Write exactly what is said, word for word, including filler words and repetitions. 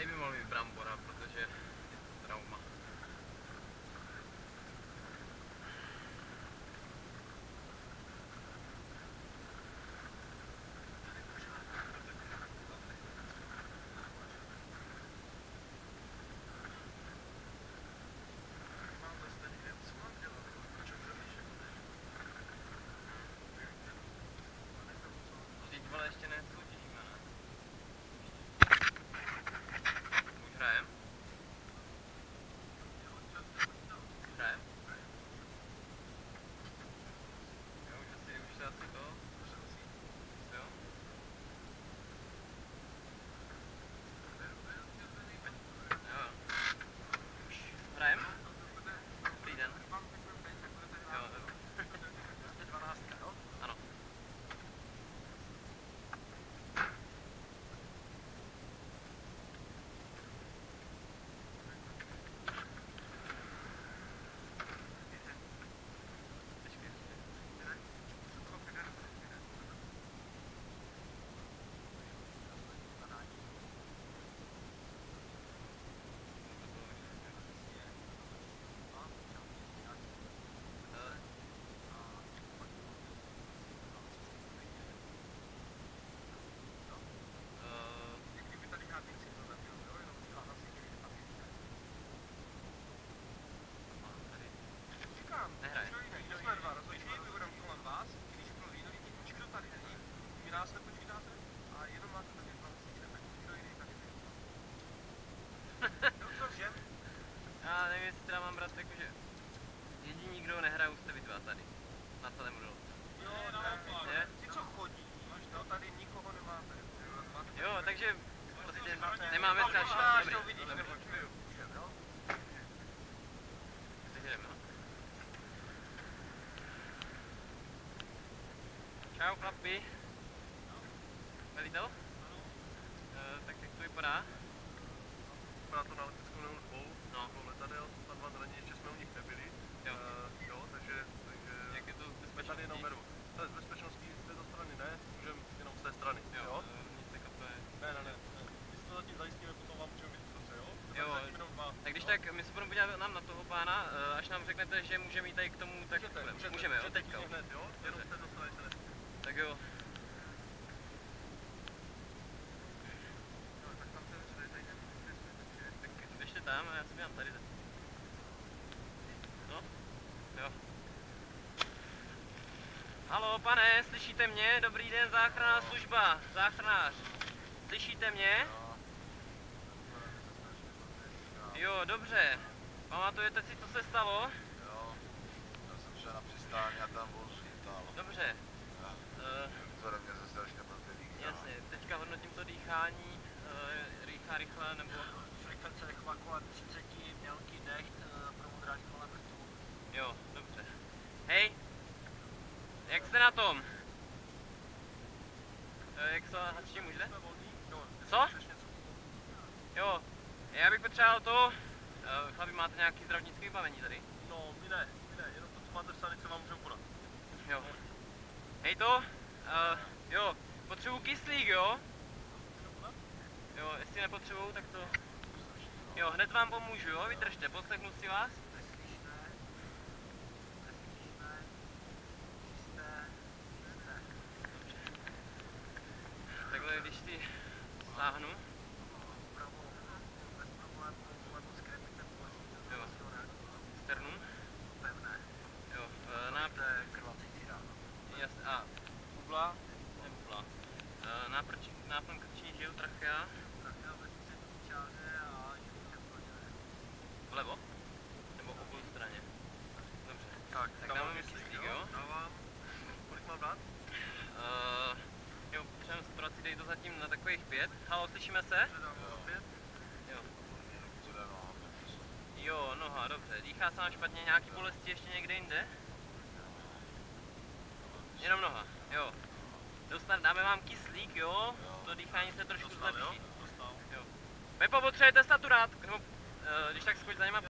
mi mohl mít brambora, protože je to trauma. Vždyť vole ještě nesoutěžíme, ne? Už hrajem? Hrajem? Jo, už asi, už se asi to... Jo? Jo. Hrajem? Dobrý den. Jo, jo. Ano. Nehraje. Jsme dva rozhodčí, my budeme kolem vás, když byl jiný, nikdo tady není, vy nás nepočítáte a jenom máte tady dva měsíce, tak nikdo jiný tady není. No cože? Já nevím, jestli teda mám brát jakože... Jediný, kdo nehraje, jste vy dva tady. Na celém rolu. Jo, ne, ty co chodí, no tady nikoho nemáte. Jo, takže prostě nemáme strašně. Dobrý, to vidíš, dobrý. nebo čuju. Takže jdeme, no. Čau chlapi. Velitel? Ano. E, tak jak to vypadá? Vypadá to na leteckou nebo dvou, No. dvou letadel, na dva zranění, ještě jsme u nich nebyli. Jo. Uh, jo, takže, takže... Jak je to z Tady bezpečností? jenom beru. To je z bezpečností, z této strany ne, můžeme jenom z té strany, jo? Jo, jo? e, nic se kapuje. Ne, ne, ne, ne. My si to zatím zajistíme, potom vám můžeme být dobře, jo? Jo, Tak jenom dva. tak když jo? tak my se budeme podívat nám na toho pána, e, až nám řeknete, že můžeme jít tady k tomu, tak Můžete, budeme. můžete, Můžeme, jo, můžete teďka. hned, jo? Jenom Dobře. z této strany se nesmí. Tak jo. No, tak tam ten řadej, tady Tak běžte tam a já si dělám tady. No? Jo. Halo, pane, slyšíte mě? Dobrý den, záchranná služba, záchranář. Slyšíte mě? Jo, dobře. Pamatujete si, co se stalo? Jo, já jsem šel na přistání a tam vůz chytal. Dobře. Uh, Vzorem mě se strašně blbě dýchá. jasně, teďka hodnotím to dýchání, uh, rychlá, rychle, nebo... Frekvence rychlá kolem třicet, mělký dech, promudrání kolem vrtů. Jo, dobře. Hej, jak jste na tom? Uh, jak se hasiči můžete? Co? Jo, já bych potřeboval to... Uh, chlapi, máte nějaký zdravotnické vybavení tady? No, my ne, my ne, jenom to, co máte v stanici, vám můžeme podat. Jo. Hej to, uh, jo, potřebuji kyslík, jo? Jo, jestli nepotřebuju, tak to... Jo, hned vám pomůžu, jo? Vydržte, poslechnu si vás. Neslyšné, neslyšné, čisté, čisté. Dobře. Takhle, když si stáhnu. Pravou, bez problémů, levo skrépíte Jo. bolestí. Sternum. Pevné. Jo, uh, na... To je krvácící ráno. Jasně, a bubla, ne bubla. Uh, náprč, náplň krční žil, trachea. Trachea ve třetí čáře a živýče vložené. Vlevo? Nebo obou straně? Dobře. Tak, Tak dáme mi kyslík, jo? Dávám. Kolik mám dát? Uh, jo, potřebujeme saturaci, dej to zatím na takových pět. Halo, slyšíme se? Předám za pět. Jo. Zde noha. Jo, noha, dobře. Dýchá se vám špatně, nějaký bolesti ještě někde jinde? Jenom noha, jo. Dostat, dáme vám kyslík, jo? To dýchání se trošku Dostal, jo? zlepší. Dostal. Jo. Pepo, potřebujete saturát, nebo, uh, když tak skoč za něma.